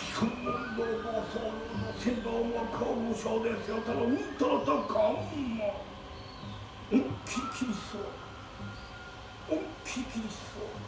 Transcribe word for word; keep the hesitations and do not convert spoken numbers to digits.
三問答暴走の先導も公務省ですよ。ただうんたらたかんま。うんきりきりそう。うんきりきりそう。